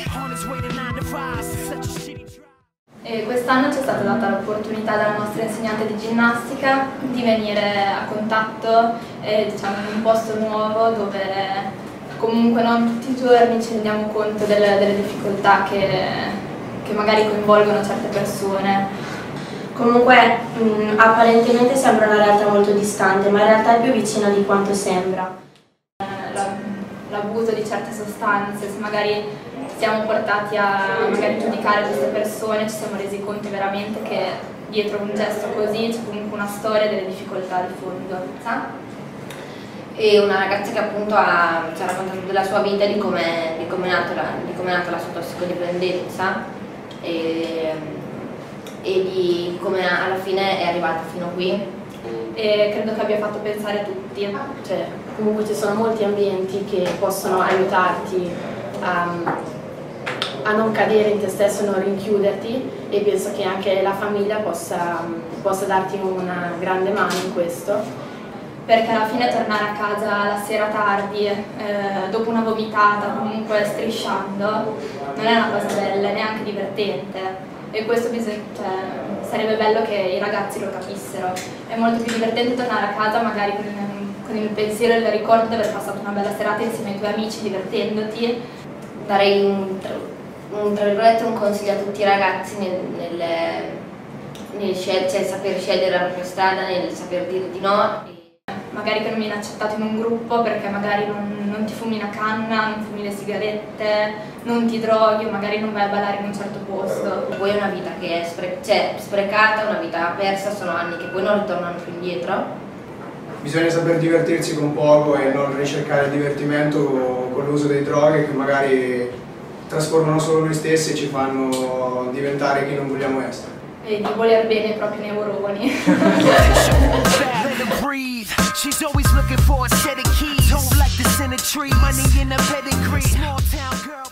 E quest'anno ci è stata data l'opportunità dalla nostra insegnante di ginnastica di venire a contatto, diciamo, in un posto nuovo dove comunque non tutti i giorni ci rendiamo conto delle difficoltà che magari coinvolgono certe persone. Comunque apparentemente sembra una realtà molto distante, ma in realtà è più vicina di quanto sembra. L'abuso di certe sostanze, se magari siamo portati a giudicare queste persone, ci siamo resi conto veramente che dietro un gesto così c'è comunque una storia e delle difficoltà di fondo. E una ragazza che appunto ci ha raccontato della sua vita, di come è nata la sua tossicodipendenza e di come alla fine è arrivata fino qui. E credo che abbia fatto pensare tutti. Cioè, comunque ci sono molti ambienti che possono aiutarti a non cadere in te stesso, non rinchiuderti, e penso che anche la famiglia possa darti una grande mano in questo. Perché alla fine tornare a casa la sera tardi, dopo una vomitata, comunque strisciando, non è una cosa bella, neanche divertente. E questo sarebbe bello che i ragazzi lo capissero. È molto più divertente tornare a casa magari con il pensiero e il ricordo di aver passato una bella serata insieme ai tuoi amici, divertendoti. Darei tra virgolette un consiglio a tutti i ragazzi nel saper scegliere la propria strada, nel saper dire di no. Magari che non vieni accettato in un gruppo perché magari non ti fumi una canna, non fumi le sigarette, non ti droghi o magari non vai a ballare in un certo posto. Poi è una vita che è sprecata, una vita persa, sono anni che poi non ritornano più indietro. Bisogna saper divertirsi con poco e non ricercare il divertimento con l'uso delle droghe che magari trasformano solo noi stessi e ci fanno diventare chi non vogliamo essere. E di voler bene ai propri neuroni. She's always looking for a set of keys. Don't like the tree, money in a pedigree. Small town girl.